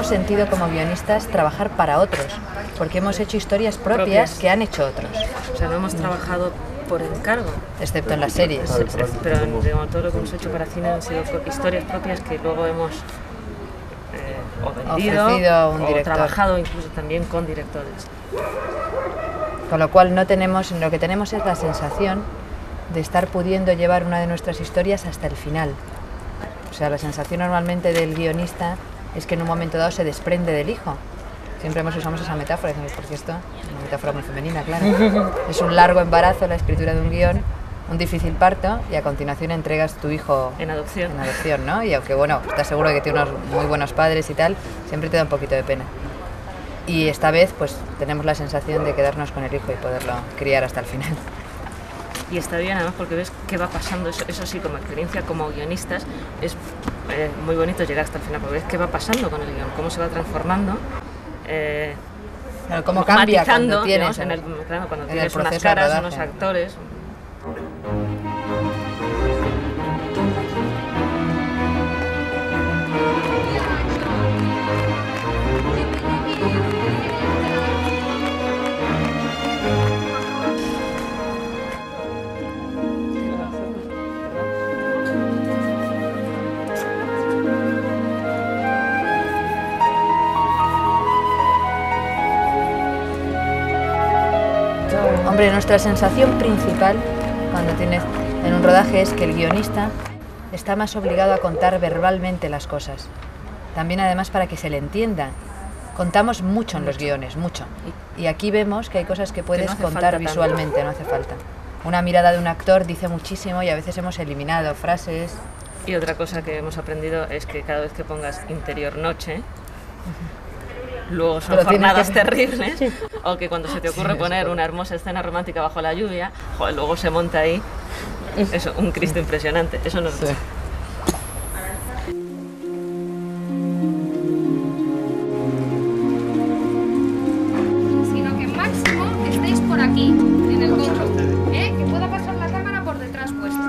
hemos sentido como guionistas trabajar para otros, porque hemos hecho historias propias que han hecho otros. O sea, no hemos trabajado por encargo. Excepto en las series. Pero digamos, todo lo que hemos hecho para cine han sido historias propias que luego hemos o vendido ofrecido a un o director. trabajado incluso también con directores. Con lo cual lo que tenemos es la sensación de estar pudiendo llevar una de nuestras historias hasta el final. O sea, la sensación normalmente del guionista es que en un momento dado se desprende del hijo. Siempre usamos esa metáfora, porque esto es una metáfora muy femenina, claro. Es un largo embarazo la escritura de un guión, un difícil parto, y a continuación entregas tu hijo en adopción, ¿no? Y aunque, bueno, estás seguro de que tiene unos muy buenos padres y tal, siempre te da un poquito de pena. Y esta vez, pues, tenemos la sensación de quedarnos con el hijo y poderlo criar hasta el final. Y está bien, además, porque ves qué va pasando. Eso sí, como experiencia, como guionistas, es muy bonito llegar hasta el final, porque ves qué va pasando con el guión, cómo se va transformando. Claro, cómo cambia cuando tienes, cuando tienes unas caras, unos actores. Hombre, nuestra sensación principal cuando tienes en un rodaje es que el guionista está más obligado a contar verbalmente las cosas. También además para que se le entienda. Contamos mucho en los guiones, mucho. Y aquí vemos que hay cosas que puedes contar visualmente, no hace falta. Una mirada de un actor dice muchísimo y a veces hemos eliminado frases. Y otra cosa que hemos aprendido es que cada vez que pongas interior noche, luego son jornadas terribles, o que cuando se te ocurre poner una hermosa escena romántica bajo la lluvia, joder, luego se monta ahí eso, un Cristo impresionante. Eso no es Sino que máximo estéis por aquí, en el cocho, que pueda pasar la cámara por detrás vuestro.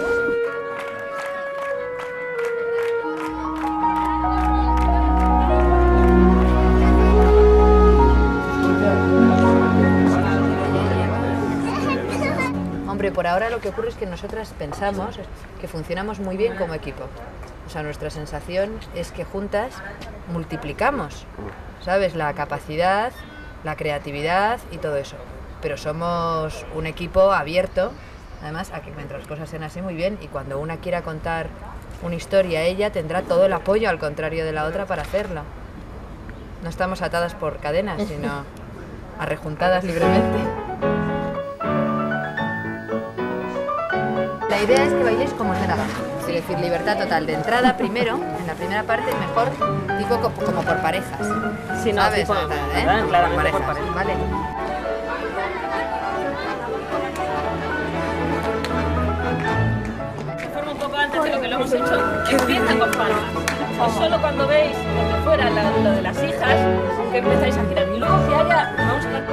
Hombre, por ahora lo que ocurre es que nosotras pensamos que funcionamos muy bien como equipo. O sea, nuestra sensación es que juntas multiplicamos, ¿sabes? La capacidad, la creatividad y todo eso. Pero somos un equipo abierto, además, a que mientras las cosas sean así muy bien, y cuando una quiera contar una historia, ella tendrá todo el apoyo, al contrario de la otra, para hacerlo. No estamos atadas por cadenas, sino arrejuntadas libremente. La idea es que bailéis como os dé la gana, es decir, libertad total de entrada primero, en la primera parte mejor, tipo como por parejas, sí, no, ¿sabes? Tipo, Claramente por parejas, ¿vale? Forma un poco antes de lo que lo hemos hecho, empieza con palmas. Y solo cuando veis lo que fuera lo de las hijas, que empezáis a girar. Y luego hacia allá, vamos a...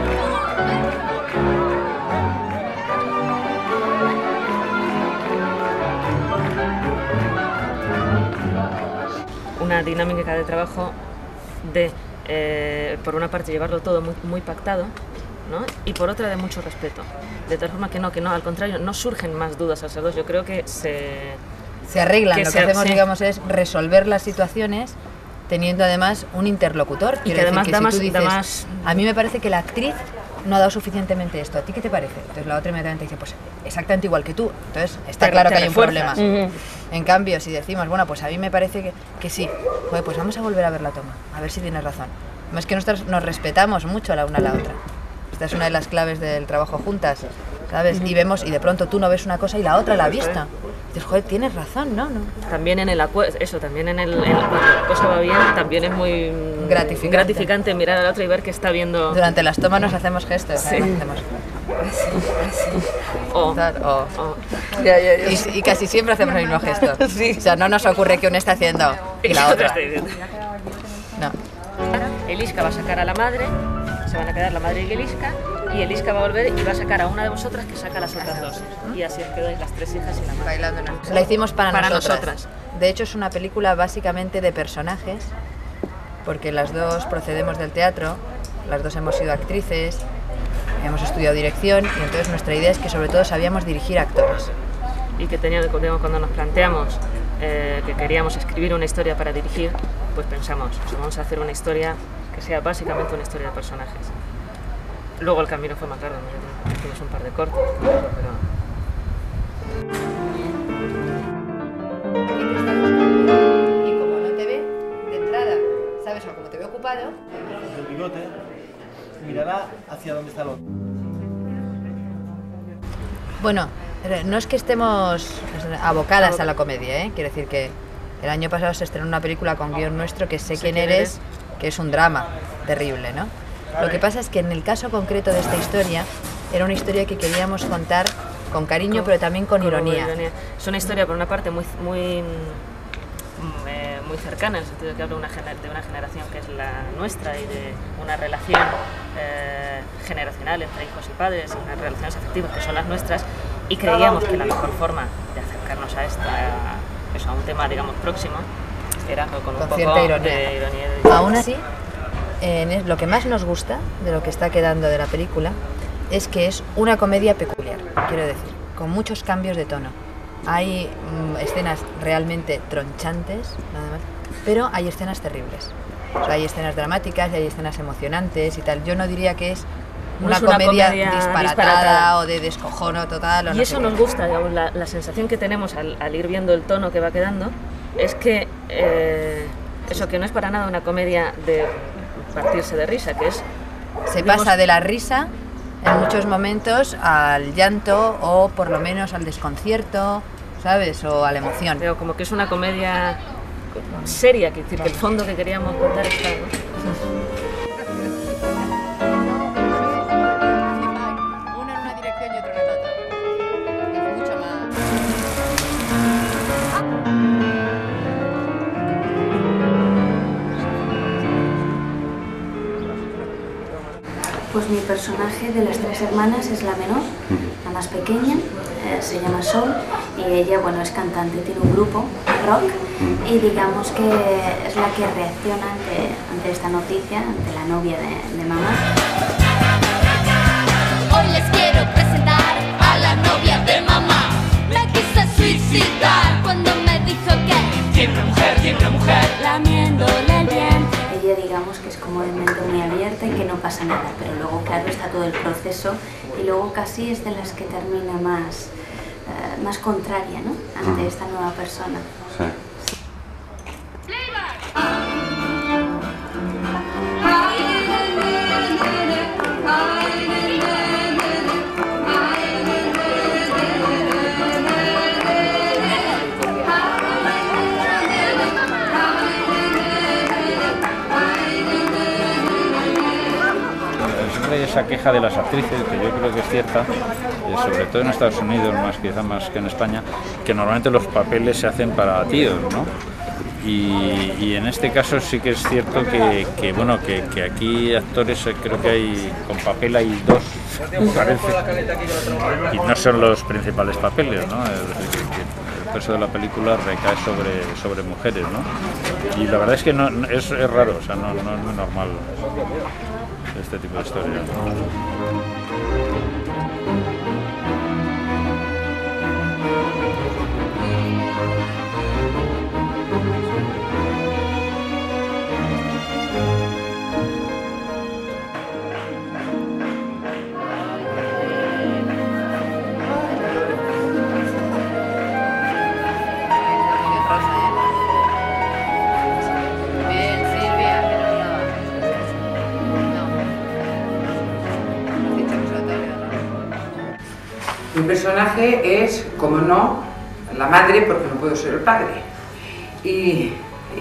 Una dinámica de trabajo de, por una parte, llevarlo todo muy, muy pactado, ¿no? Y por otra, de mucho respeto. De tal forma que no, al contrario, no surgen más dudas al ser dos. Yo creo que se arreglan. Lo que hacemos, digamos, es resolver las situaciones teniendo además un interlocutor. Y que además da más... A mí me parece que la actriz no ha dado suficientemente esto. ¿A ti qué te parece? Entonces la otra inmediatamente dice, pues exactamente igual que tú. Entonces está claro que hay un problema. En cambio, si decimos, bueno, pues a mí me parece que sí, joder, pues vamos a volver a ver la toma, a ver si tienes razón. Es que nosotros nos respetamos mucho la una a la otra. Esta es una de las claves del trabajo juntas, ¿sabes? Y vemos, y de pronto tú no ves una cosa y la otra la ha visto. Dices, joder, tienes razón, ¿no? También en el acuerdo, eso, también cuando la cosa va bien, también es muy gratificante mirar a la otra y ver que está viendo... Durante las tomas nos hacemos gestos, sí. Hacemos... Ya. Y casi siempre hacemos el mismo gesto. Sí. O sea, no nos ocurre que una está haciendo y la otra. No. Eliska va a sacar a la madre, se van a quedar la madre y Eliska, y Eliska va a volver y va a sacar a una de vosotras que saca a las otras dos. Y así os quedáis las tres hijas y la madre. Bailándonos. La hicimos para nosotras. De hecho, es una película básicamente de personajes porque las dos procedemos del teatro, las dos hemos sido actrices, hemos estudiado dirección y entonces nuestra idea es que sobre todo sabíamos dirigir actores. Y que cuando nos planteamos que queríamos escribir una historia para dirigir, pues pensamos, vamos a hacer una historia que sea básicamente una historia de personajes. Luego el camino fue más largo, hicimos un par de cortes, pero... Y como no te ve, de entrada, ¿sabes? O como te ve ocupado... El bigote mirará hacia donde está el otro. Bueno, no es que estemos abocadas a la comedia, ¿eh? Quiero decir que el año pasado se estrenó una película con guión nuestro que Sé quién eres, que es un drama terrible, ¿no? Lo que pasa es que en el caso concreto de esta historia, era una historia que queríamos contar con cariño, pero también con ironía. Es una historia, por una parte, muy cercana, en el sentido de que habla de una generación que es la nuestra y de una relación generacional entre hijos y padres, y unas relaciones afectivas que son las nuestras, y creíamos que la mejor forma de acercarnos a un tema, digamos, próximo, era con un poco cierta ironía. De ironía. Aún así, lo que más nos gusta de lo que está quedando de la película es que es una comedia peculiar, quiero decir, con muchos cambios de tono. Hay escenas realmente tronchantes, nada más, pero hay escenas terribles. O sea, hay escenas dramáticas y hay escenas emocionantes y tal. Yo no diría que es una comedia disparatada o de descojono total. O y no eso sé nos gusta, digamos, la sensación que tenemos al ir viendo el tono que va quedando es que eso, que no es para nada una comedia de partirse de risa, que es... Se pasa de la risa en muchos momentos al llanto o por lo menos al desconcierto, ¿sabes? O a la emoción. Pero como que es una comedia seria, que decir que el fondo que queríamos contar está... Uno en una dirección y otro en otra. Es mucho más... Pues mi personaje de las tres hermanas es la menor, la más pequeña, se llama Sol, y ella, bueno, es cantante, tiene un grupo rock y digamos que es la que reacciona ante esta noticia, ante la novia de mamá. Hoy les quiero presentar a la novia de mamá. Me quise suicidar cuando me dijo que tiene una mujer, lamiéndole el bien. Ella, digamos que es como de mente muy abierta y que no pasa nada, pero luego, claro, está todo el proceso y luego casi es de las que termina más contraria, ¿no?, ante esta nueva persona. Sí. Esa queja de las actrices, que yo creo que es cierta, sobre todo en Estados Unidos, quizá más que en España, que normalmente los papeles se hacen para tíos, ¿no? Y en este caso sí que es cierto que aquí actores, creo que hay, con papel hay dos, parece, y no son los principales papeles, ¿no? El peso de la película recae sobre mujeres, ¿no? Y la verdad es que es raro, o sea, no es muy normal este tipo de historias. Mi personaje es, como no, la madre, porque no puedo ser el padre. Y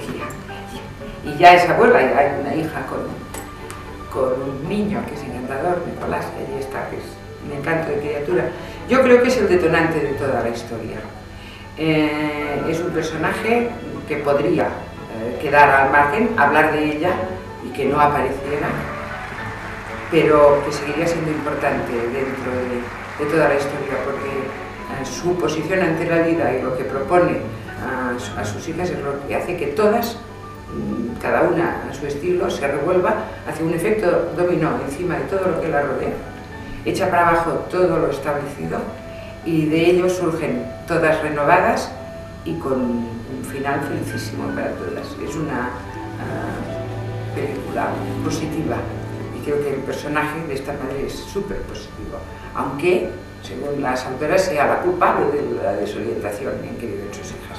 ya es abuela, y hay una hija con un niño que es encantador, Nicolás, que allí está, que es un encanto de criatura. Yo creo que es el detonante de toda la historia. Es un personaje que podría quedar al margen, hablar de ella y que no apareciera, pero que seguiría siendo importante dentro de toda la historia, porque su posición ante la vida y lo que propone a sus hijas es lo que hace que todas cada una a su estilo, se revuelva hacia un efecto dominó encima de todo lo que la rodea, echa para abajo todo lo establecido y de ello surgen todas renovadas y con un final felicísimo para todas. Es una película positiva y creo que el personaje de esta madre es súper positivo, aunque, según las autoras, sea la culpable de la desorientación en que viven sus hijas.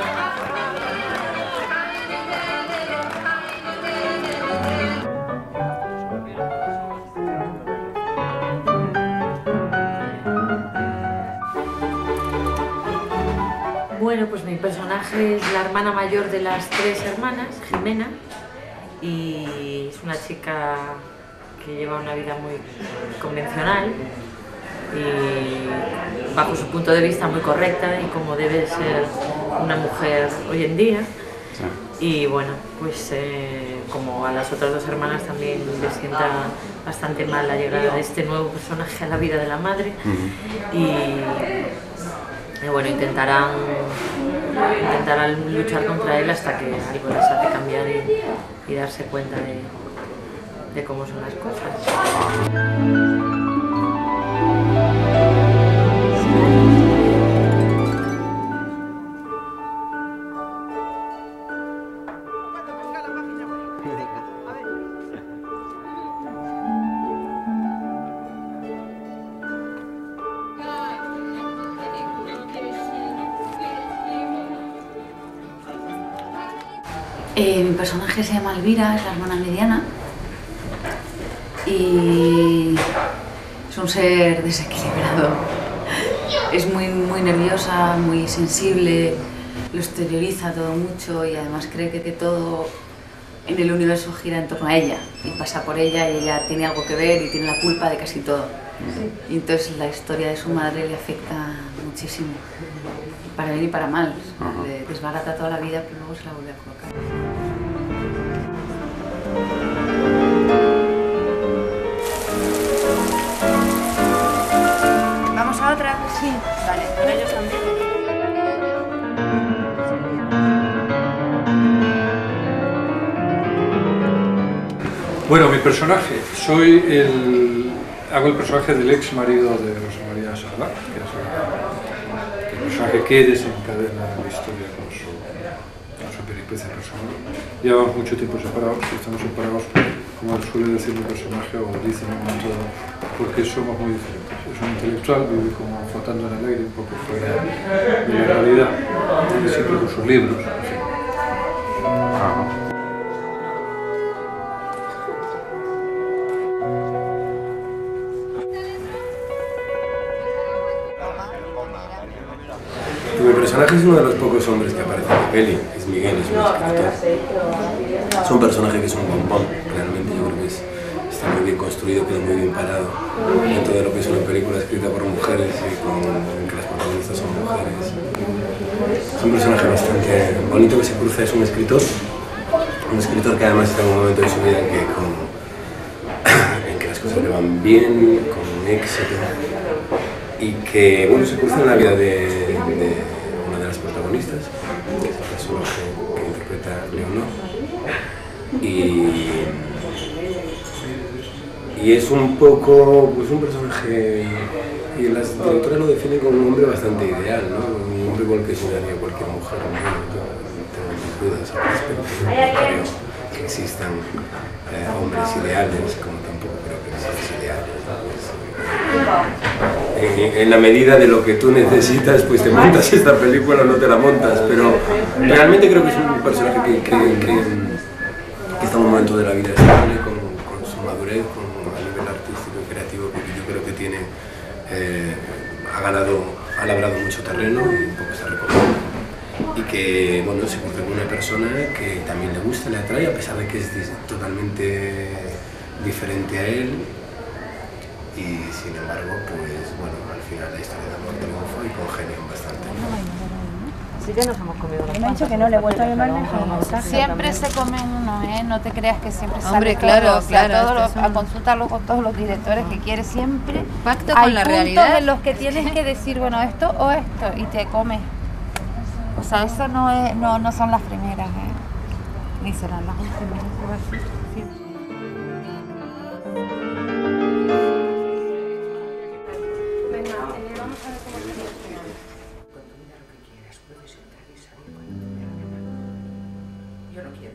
Bueno, pues mi personaje es la hermana mayor de las 3 hermanas, Jimena, y es una chica que lleva una vida muy convencional y bajo su punto de vista muy correcta y como debe ser una mujer hoy en día. Y bueno, pues como a las otras 2 hermanas también les sienta bastante mal la llegada de este nuevo personaje a la vida de la madre. Y bueno, intentarán luchar contra él hasta que algo les hace cambiar y darse cuenta de cómo son las cosas. Mi personaje se llama Elvira, es la hermana mediana y es un ser desequilibrado. Es muy nerviosa, muy sensible, lo exterioriza todo mucho y además cree que todo en el universo gira en torno a ella y pasa por ella y ella tiene algo que ver y tiene la culpa de casi todo. Y entonces la historia de su madre le afecta muchísimo, para bien y para mal. Le desbarata toda la vida pero luego se la vuelve a colocar. ¿Vamos a otra? Sí. Vale, con ellos también. Bueno, mi personaje, hago el personaje del ex marido de Rosa María Sardá, que es el personaje que desencadena la historia con su peripecia personal. Llevamos mucho tiempo separados y estamos separados, como suele decir mi personaje, o dice en un momento dado, porque somos muy diferentes. Es un intelectual, vive como flotando en el aire, un poco fuera de la realidad, vive siempre con sus libros, en fin. Mi personaje es uno de los pocos hombres que aparece en la peli, es Miguel, es un escritor. Es un personaje que es un bombón, realmente yo creo que está muy bien construido, queda muy bien parado dentro de lo que es una película escrita por mujeres y en que las protagonistas son mujeres. Es un personaje bastante bonito que se cruza, es un escritor que además está en un momento de su vida en que las cosas le van bien, con éxito, y que bueno, se cruza en la vida de una de las protagonistas, que es el personaje que interpreta Leonor, y es un poco pues, un personaje, y las directoras lo definen como un hombre bastante ideal, ¿no? Un hombre igual que soñaría cualquier mujer, ¿no? Tengo mis dudas al respecto, no creo que existan hombres ideales, como tampoco creo que existan ideales, en la medida de lo que tú necesitas, pues te montas esta película o no te la montas, pero realmente creo que es un personaje que está en un momento de la vida estable, con su madurez, a nivel artístico y creativo, porque yo creo que tiene, ha labrado mucho terreno y un poco está recogido. Y que bueno, se cruza con una persona que también le gusta, le atrae, a pesar de que es totalmente diferente a él. Y sin embargo, pues bueno, al final la historia de amor triunfa y congenian bastante. Sí que nos hemos comido me ha dicho que no le he vuelto a llamar mensaje. Siempre se come uno, ¿eh? No te creas que siempre sale. Hombre, claro, claro. A consultarlo con todos los directores que quieres siempre. Pacto con la realidad. Hay puntos en los que tienes que decir, bueno, esto o esto, y te comes. O sea, eso no son las primeras, ¿eh? Y serán las 11 o así. Sí. Venga, vamos a ver cómo sería el final. Cuando mira lo que quieras, puedes entrar y salir cuando te dé la gana. Yo no quiero.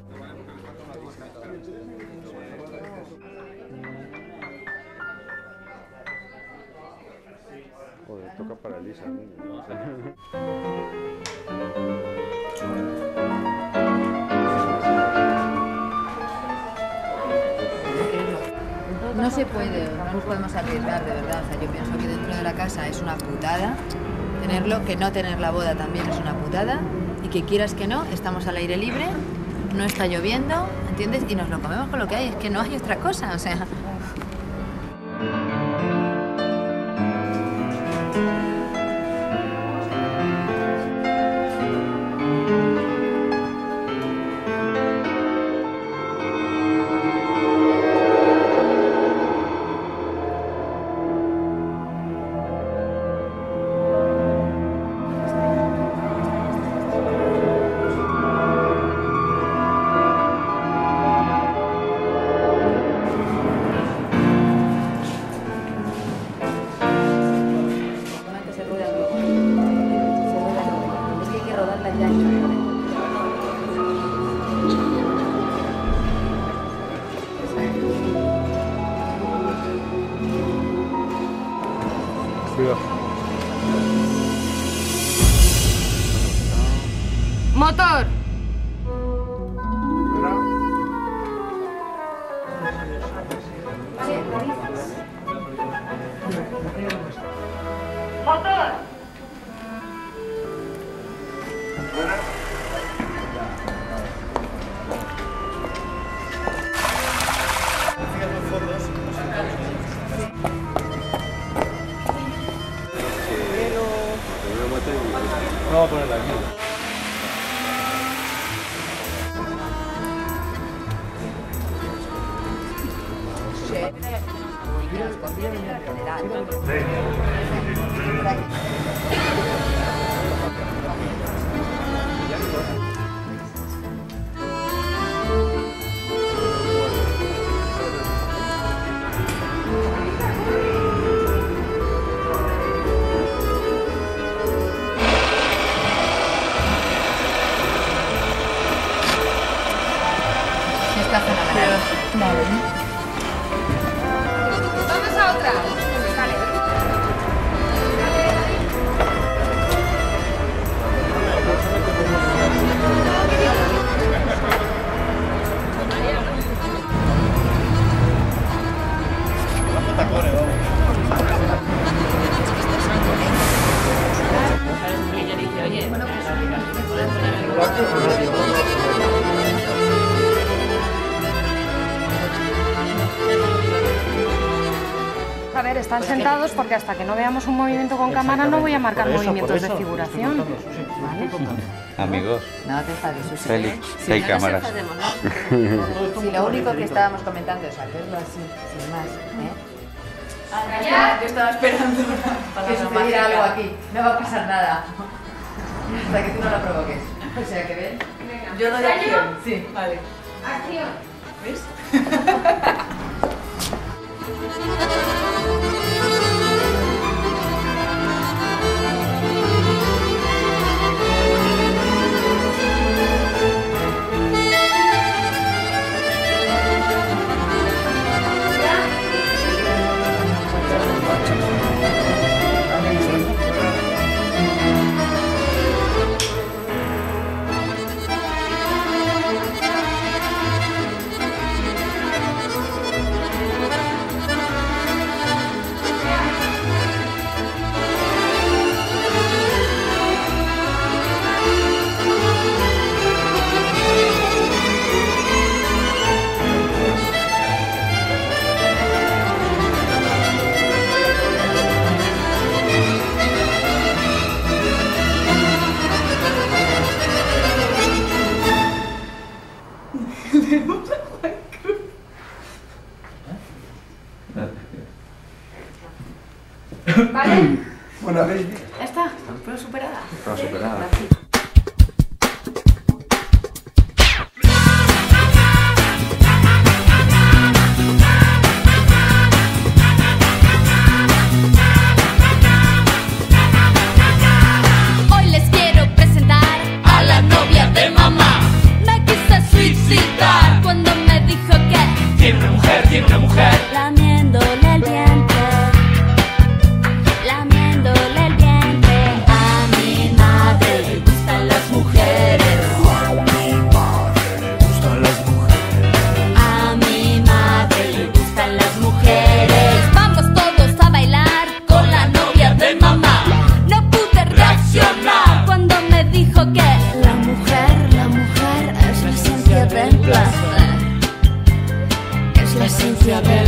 Joder, toca para Elisa, ¿no? No se puede, no nos podemos arriesgar, de verdad. O sea, yo pienso que dentro de la casa es una putada tenerlo, que no tener la boda también es una putada, y que quieras que no, estamos al aire libre, no está lloviendo, ¿entiendes? Y nos lo comemos con lo que hay, es que no hay otra cosa, o sea... ¡Motor! ¡Motor! Vamos a ponerla aquí. Vamos a otra. Vale. A ver, están sentados porque hasta que no veamos un movimiento con cámara no voy a marcar movimientos de figuración. ¿Vale? Amigos. No te enfades, Susi. Félix, Si hay no cámaras. nos enfademos, ¿no? Si lo único que estábamos comentando es hacerlo así, sin más, ¿eh? Yo estaba esperando que sucediera algo aquí. No va a pasar nada. Hasta que tú no lo provoques. O sea que ven. Yo doy acción. Sí, vale. Acción. ¿Ves? ¿Vale? Buena vez. Ya está, prueba superada. Prueba superada. Gracias. novia de